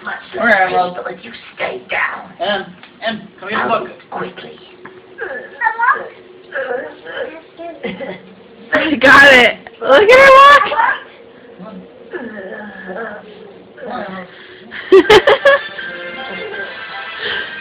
Much All right, less well. painful if you stay down. Em, come here, I'll look. do it quickly. I got it. Look at her walk.